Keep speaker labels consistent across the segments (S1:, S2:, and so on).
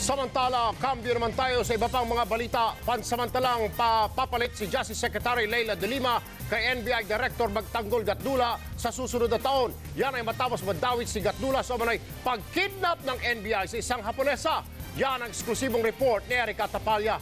S1: Samantala, kambyo naman tayo sa iba pang mga balita. Pansamantalang papalit si Justice Secretary Leila de Lima kay NBI Director Magtanggol Gatdula sa susunod na taon. Yan ay matapos madawit si Gatdula sa umanay pagkidnap ng NBI sa isang Haponesa. Yan ang eksklusibong report ni Erica Tapalya.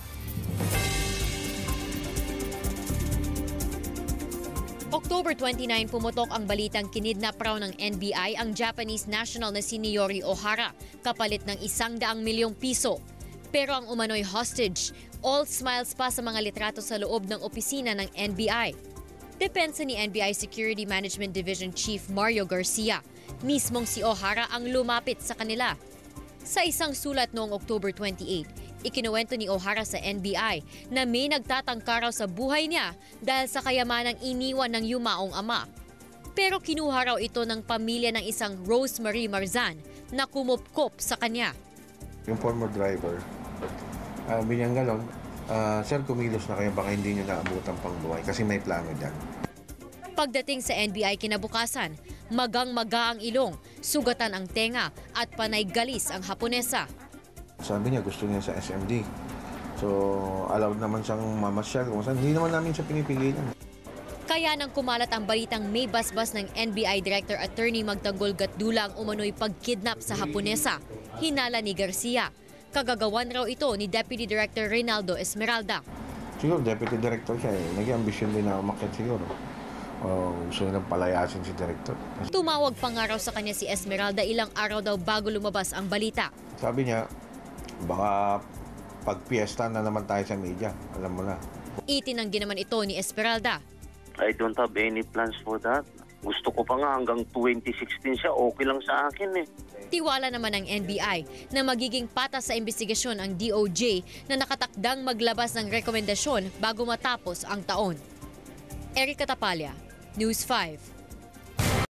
S2: October 29 pumutok ang balitang kinidnap raw ng NBI ang Japanese national na si Niyori Ohara kapalit ng 100 milyong piso. Pero ang umano'y hostage, all smiles pa sa mga litrato sa loob ng opisina ng NBI. Depensa ni NBI Security Management Division Chief Mario Garcia, mismong si Ohara ang lumapit sa kanila. Sa isang sulat noong October 28, ikinuwento ni Ohara sa NBI na may nagtatangka raw sa buhay niya dahil sa kayamanang iniwan ng yumaong ama. Pero kinuha raw ito ng pamilya ng isang Rosemary Marzan na kumupkop sa kanya.
S3: Yung former driver, binyang galon, sir, kumilos na kayo, baka hindi nyo naabutan pang buhay kasi may plano dyan.
S2: Pagdating sa NBI kinabukasan, magang-maga ang ilong, sugatan ang tenga at panay galis ang Haponesa.
S3: Sabi niya gusto niya sa SMD. So, allowed naman siyang mamasyal. Hindi naman namin siya pinipigilan.
S2: Kaya nang kumalat ang balitang may basbas ng NBI Director Attorney Magtanggol Gatdula ang umano'y pagkidnap sa Haponesa, hinala ni Garcia. Kagagawan raw ito ni Deputy Director Reynaldo Esmeralda.
S3: Siguro, Deputy Director siya eh. Nag-ambisyon din na umakyat siguro. Gusto nilang palayasin si Director.
S2: Tumawag pa nga raw sa kanya si Esmeralda ilang araw daw bago lumabas ang balita.
S3: Sabi niya, baka pag-fiesta na naman tayo sa media. Alam mo na.
S2: Itinanggi naman ito ni Esmeralda.
S4: I don't have any plans for that. Gusto ko pa nga hanggang 2016 siya, okay lang sa akin eh.
S2: Tiwala naman ng NBI na magiging patas sa investigasyon ang DOJ na nakatakdang maglabas ng rekomendasyon bago matapos ang taon. Erica Tapalya, News 5.